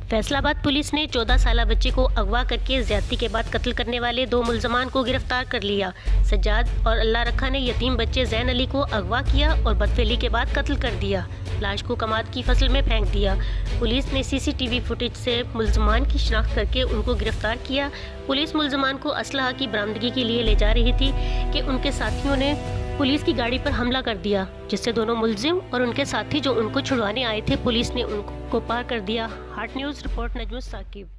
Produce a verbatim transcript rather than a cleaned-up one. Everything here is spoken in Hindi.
फैसलाबाद पुलिस ने चौदह साल बच्चे को अगवा करके ज्यादती के बाद कत्ल करने वाले दो मुलजमान को गिरफ्तार कर लिया। सज्जाद और अल्लाह रखा ने यतीम बच्चे जैन अली को अगवा किया और बदफेली के बाद कत्ल कर दिया। लाश को कमाद की फसल में फेंक दिया। पुलिस ने सीसीटीवी फुटेज से मुलजमान की शिनाख्त करके उनको गिरफ्तार किया। पुलिस मुलजमान को असलहा की बरामदगी के लिए ले जा रही थी कि उनके साथियों ने पुलिस की गाड़ी पर हमला कर दिया, जिससे दोनों मुलजिम और उनके साथी जो उनको छुड़वाने आए थे, पुलिस ने उनको पार कर दिया। Hot news report Najmus Saqib.